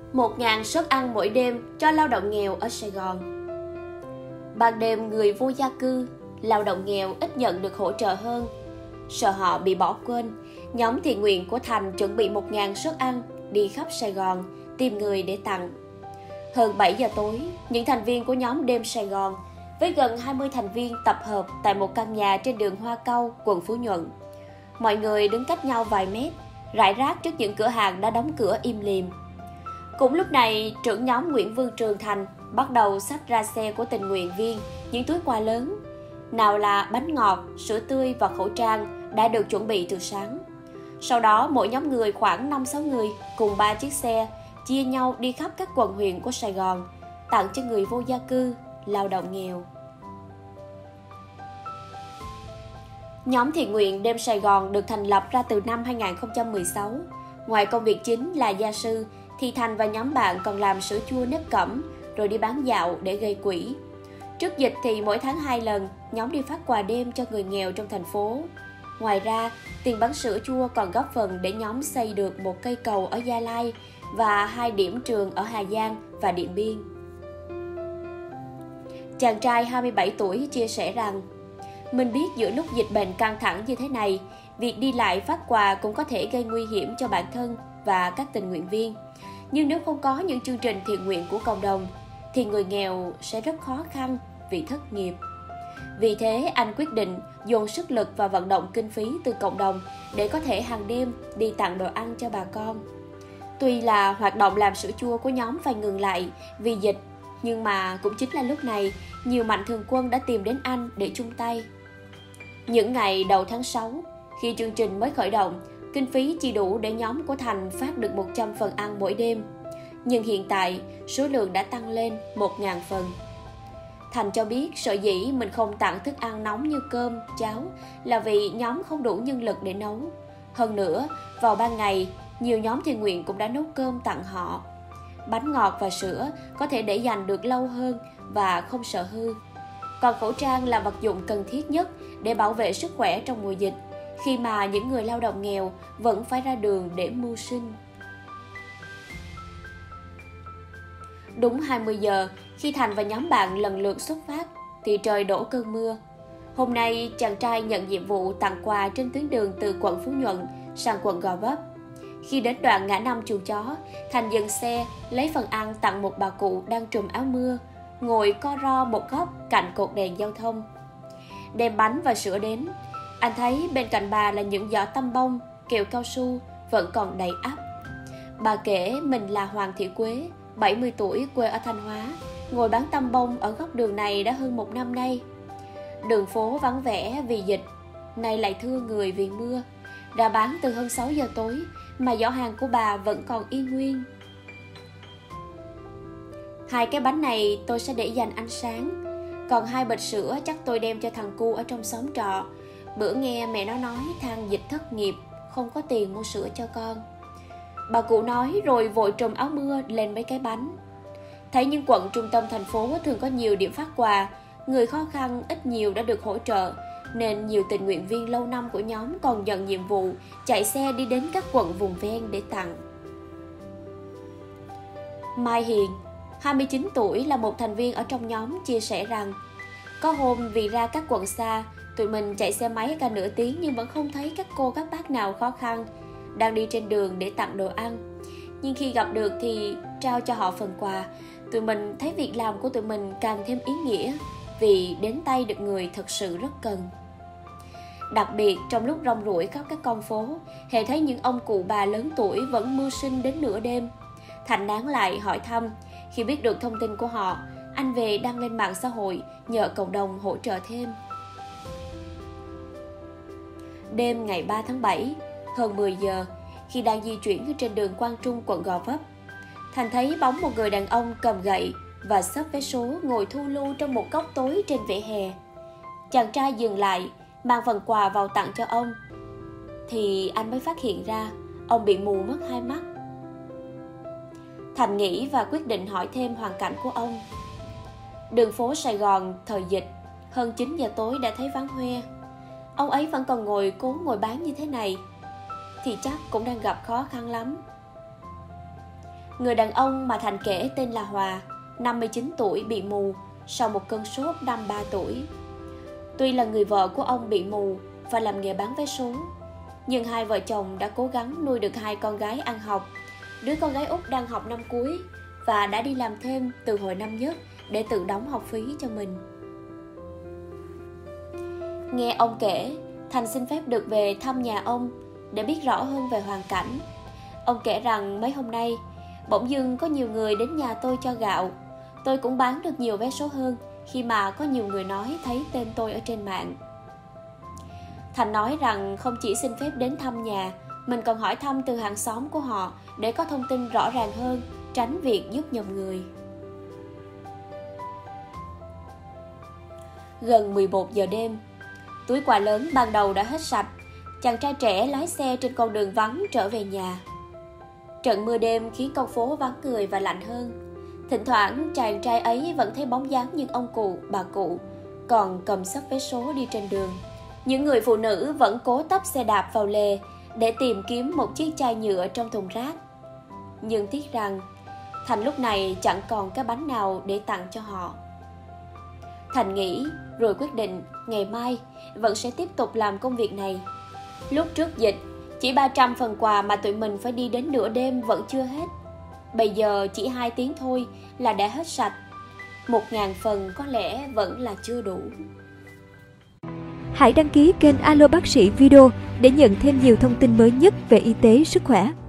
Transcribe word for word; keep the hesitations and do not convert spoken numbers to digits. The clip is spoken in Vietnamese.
một nghìn suất ăn mỗi đêm cho lao động nghèo ở Sài Gòn. Ban đêm người vô gia cư, lao động nghèo ít nhận được hỗ trợ hơn. Sợ họ bị bỏ quên, nhóm thiện nguyện của Thành chuẩn bị một nghìn suất ăn đi khắp Sài Gòn tìm người để tặng. Hơn bảy giờ tối, những thành viên của nhóm Đêm Sài Gòn với gần hai mươi thành viên tập hợp tại một căn nhà trên đường Hoa Cau, quận Phú Nhuận. Mọi người đứng cách nhau vài mét, rải rác trước những cửa hàng đã đóng cửa im lìm. Cũng lúc này, trưởng nhóm Nguyễn Vương Trường Thành bắt đầu xách ra xe của tình nguyện viên những túi quà lớn. Nào là bánh ngọt, sữa tươi và khẩu trang đã được chuẩn bị từ sáng. Sau đó, mỗi nhóm người khoảng năm sáu người cùng ba chiếc xe chia nhau đi khắp các quận huyện của Sài Gòn, tặng cho người vô gia cư, lao động nghèo. Nhóm thiện nguyện Đêm Sài Gòn được thành lập ra từ năm hai nghìn không trăm mười sáu. Ngoài công việc chính là gia sư, thì Thành và nhóm bạn còn làm sữa chua nếp cẩm, rồi đi bán dạo để gây quỹ. Trước dịch thì mỗi tháng hai lần, nhóm đi phát quà đêm cho người nghèo trong thành phố. Ngoài ra, tiền bán sữa chua còn góp phần để nhóm xây được một cây cầu ở Gia Lai và hai điểm trường ở Hà Giang và Điện Biên. Chàng trai hai mươi bảy tuổi chia sẻ rằng, mình biết giữa lúc dịch bệnh căng thẳng như thế này, việc đi lại phát quà cũng có thể gây nguy hiểm cho bản thân và các tình nguyện viên. Nhưng nếu không có những chương trình thiện nguyện của cộng đồng, thì người nghèo sẽ rất khó khăn vì thất nghiệp. Vì thế, anh quyết định dồn sức lực và vận động kinh phí từ cộng đồng để có thể hàng đêm đi tặng đồ ăn cho bà con. Tuy là hoạt động làm sữa chua của nhóm phải ngừng lại vì dịch, nhưng mà cũng chính là lúc này, nhiều mạnh thường quân đã tìm đến anh để chung tay. Những ngày đầu tháng sáu, khi chương trình mới khởi động, kinh phí chỉ đủ để nhóm của Thành phát được một trăm phần ăn mỗi đêm. Nhưng hiện tại, số lượng đã tăng lên một nghìn phần. Thành cho biết sở dĩ mình không tặng thức ăn nóng như cơm, cháo là vì nhóm không đủ nhân lực để nấu. Hơn nữa, vào ban ngày, nhiều nhóm thiện nguyện cũng đã nấu cơm tặng họ. Bánh ngọt và sữa có thể để dành được lâu hơn và không sợ hư. Còn khẩu trang là vật dụng cần thiết nhất để bảo vệ sức khỏe trong mùa dịch, khi mà những người lao động nghèo vẫn phải ra đường để mưu sinh. Đúng hai mươi giờ, khi Thành và nhóm bạn lần lượt xuất phát, thì trời đổ cơn mưa. Hôm nay, chàng trai nhận nhiệm vụ tặng quà trên tuyến đường từ quận Phú Nhuận sang quận Gò Vấp. Khi đến đoạn ngã năm Chuồng Chó, Thành dừng xe, lấy phần ăn tặng một bà cụ đang trùm áo mưa, ngồi co ro một góc cạnh cột đèn giao thông. Đem bánh và sữa đến, anh thấy bên cạnh bà là những giỏ tăm bông, kẹo cao su vẫn còn đầy ắp. Bà kể mình là Hoàng Thị Quế, bảy mươi tuổi, quê ở Thanh Hóa, ngồi bán tăm bông ở góc đường này đã hơn một năm nay. Đường phố vắng vẻ vì dịch, nay lại thưa người vì mưa. Đã bán từ hơn sáu giờ tối mà giỏ hàng của bà vẫn còn y nguyên. Hai cái bánh này tôi sẽ để dành ăn sáng, còn hai bịch sữa chắc tôi đem cho thằng cu ở trong xóm trọ. Bữa nghe mẹ nó nói than dịch thất nghiệp, không có tiền mua sữa cho con. Bà cụ nói rồi vội trùm áo mưa lên mấy cái bánh. Thấy những quận trung tâm thành phố thường có nhiều điểm phát quà, người khó khăn ít nhiều đã được hỗ trợ, nên nhiều tình nguyện viên lâu năm của nhóm còn nhận nhiệm vụ chạy xe đi đến các quận vùng ven để tặng. Mai Hiền, hai mươi chín tuổi, là một thành viên ở trong nhóm, chia sẻ rằng có hôm vì ra các quận xa, tụi mình chạy xe máy cả nửa tiếng nhưng vẫn không thấy các cô các bác nào khó khăn đang đi trên đường để tặng đồ ăn. Nhưng khi gặp được thì trao cho họ phần quà, tụi mình thấy việc làm của tụi mình càng thêm ý nghĩa, vì đến tay được người thật sự rất cần. Đặc biệt trong lúc rong ruổi khắp các con phố, hễ thấy những ông cụ bà lớn tuổi vẫn mưu sinh đến nửa đêm, Thành nán lại hỏi thăm. Khi biết được thông tin của họ, anh về đăng lên mạng xã hội nhờ cộng đồng hỗ trợ thêm. Đêm ngày ba tháng bảy, hơn mười giờ, khi đang di chuyển trên đường Quang Trung, quận Gò Vấp, Thành thấy bóng một người đàn ông cầm gậy và xấp vé số ngồi thu lưu trong một góc tối trên vỉa hè. Chàng trai dừng lại, mang phần quà vào tặng cho ông, thì anh mới phát hiện ra ông bị mù mất hai mắt. Thành nghĩ và quyết định hỏi thêm hoàn cảnh của ông. Đường phố Sài Gòn thời dịch, hơn chín giờ tối đã thấy vắng hoe. Ông ấy vẫn còn ngồi cố ngồi bán như thế này, thì chắc cũng đang gặp khó khăn lắm. Người đàn ông mà Thành kể tên là Hòa, năm mươi chín tuổi, bị mù sau một cơn sốt năm ba tuổi. Tuy là người vợ của ông bị mù và làm nghề bán vé số, nhưng hai vợ chồng đã cố gắng nuôi được hai con gái ăn học. Đứa con gái út đang học năm cuối và đã đi làm thêm từ hồi năm nhất để tự đóng học phí cho mình. Nghe ông kể, Thành xin phép được về thăm nhà ông để biết rõ hơn về hoàn cảnh. Ông kể rằng mấy hôm nay, bỗng dưng có nhiều người đến nhà tôi cho gạo. Tôi cũng bán được nhiều vé số hơn khi mà có nhiều người nói thấy tên tôi ở trên mạng. Thành nói rằng không chỉ xin phép đến thăm nhà, mình còn hỏi thăm từ hàng xóm của họ để có thông tin rõ ràng hơn, tránh việc giúp nhầm người. Gần mười một giờ đêm, túi quà lớn ban đầu đã hết sạch. Chàng trai trẻ lái xe trên con đường vắng trở về nhà. Trận mưa đêm khiến con phố vắng người và lạnh hơn. Thỉnh thoảng chàng trai ấy vẫn thấy bóng dáng những ông cụ, bà cụ còn cầm xấp vé số đi trên đường. Những người phụ nữ vẫn cố tấp xe đạp vào lề để tìm kiếm một chiếc chai nhựa trong thùng rác. Nhưng tiếc rằng Thành lúc này chẳng còn cái bánh nào để tặng cho họ. Thành nghĩ rồi quyết định ngày mai vẫn sẽ tiếp tục làm công việc này. Lúc trước dịch, chỉ ba trăm phần quà mà tụi mình phải đi đến nửa đêm vẫn chưa hết. Bây giờ chỉ hai tiếng thôi là đã hết sạch. Một ngàn phần có lẽ vẫn là chưa đủ. Hãy đăng ký kênh Alo Bác sĩ Video để nhận thêm nhiều thông tin mới nhất về y tế, sức khỏe.